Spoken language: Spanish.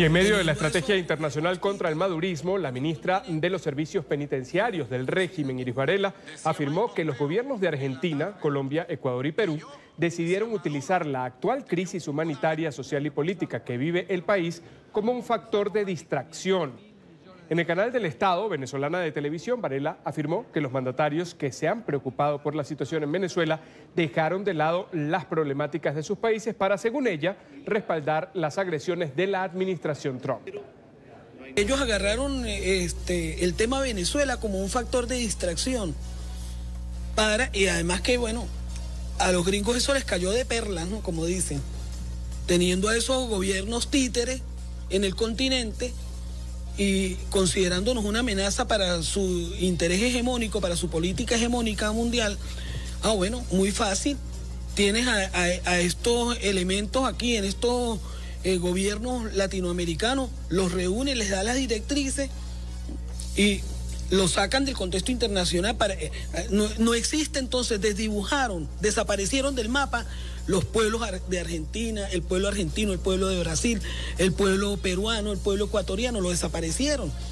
Y en medio de la estrategia internacional contra el madurismo, la ministra de los Servicios Penitenciarios del régimen, Iris Varela, afirmó que los gobiernos de Argentina, Colombia, Ecuador y Perú decidieron utilizar la actual crisis humanitaria, social y política que vive el país como un factor de distracción. En el canal del Estado venezolana de televisión, Varela afirmó que los mandatarios que se han preocupado por la situación en Venezuela dejaron de lado las problemáticas de sus países para, según ella, respaldar las agresiones de la administración Trump. Ellos agarraron el tema Venezuela como un factor de distracción y además que, bueno, a los gringos eso les cayó de perlas, ¿no? Como dicen, teniendo a esos gobiernos títeres en el continente y considerándonos una amenaza para su interés hegemónico, para su política hegemónica mundial. Bueno, muy fácil. Tienes a estos elementos aquí, en estos gobiernos latinoamericanos, los reúne, les da las directrices y los sacan del contexto internacional. No existe, entonces, desdibujaron, desaparecieron del mapa los pueblos de Argentina, el pueblo argentino, el pueblo de Brasil, el pueblo peruano, el pueblo ecuatoriano, lo desaparecieron.